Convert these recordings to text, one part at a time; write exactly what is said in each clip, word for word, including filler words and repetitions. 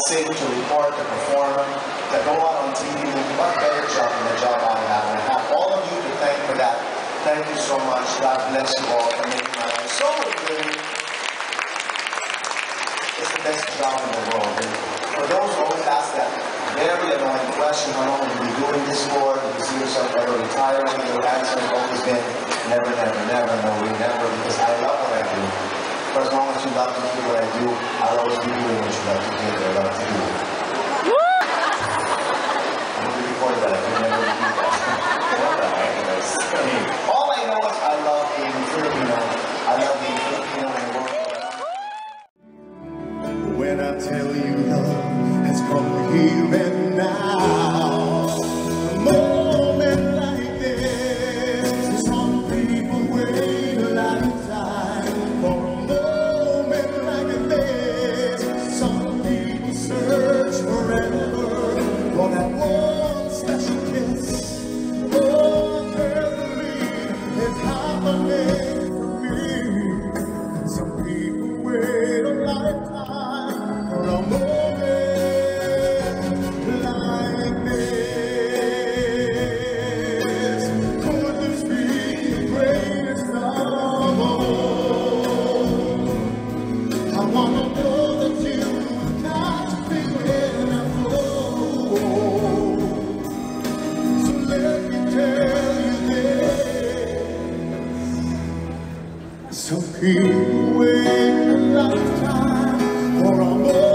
sing, to report, to perform, to go out on T V. What better job than the job I have? And I have all of you to thank for that. Thank you so much. God bless you all for making my life so fulfilling. It's the best job in the world. And for those who always ask that very annoying question, how long will you be doing this for? Do you see yourself ever retiring? Your answer has always been never, never, never, no, we never, because I love what I do. For as long as you love to do what I do, I'll always be doing what you love to do, what I love to do. I'm going to record that. I can never repeat that. What the heck is this? I mean, all I know is I love being Filipino. I love being Filipino and working. When I tell you love has come here and now, a moment like this, some people wait a lifetime for a moment like this. Some people search forever for that one special kiss. Oh, I can't believe it's happening for me. Some people wait a lifetime for a moment like this. Could this be the greatest of all? I want to know that you got me when I fall. So let me tell you this. Some people wait a lifetime for a moment.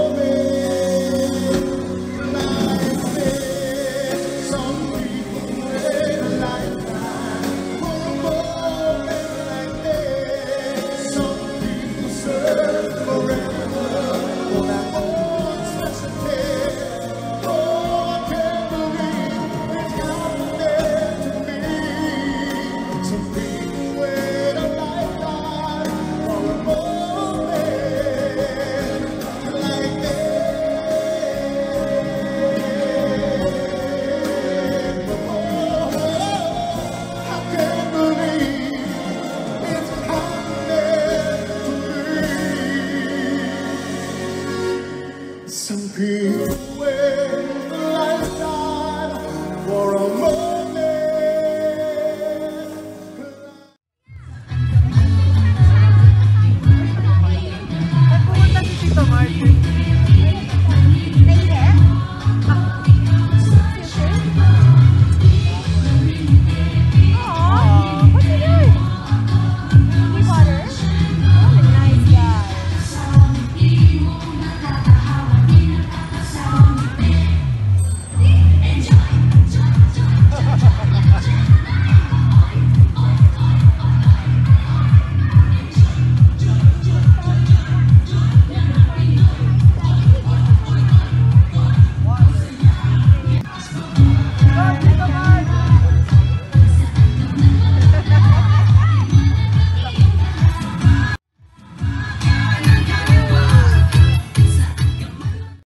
Some people wait a lifetime for a moment. Pumunta si Tito Martin.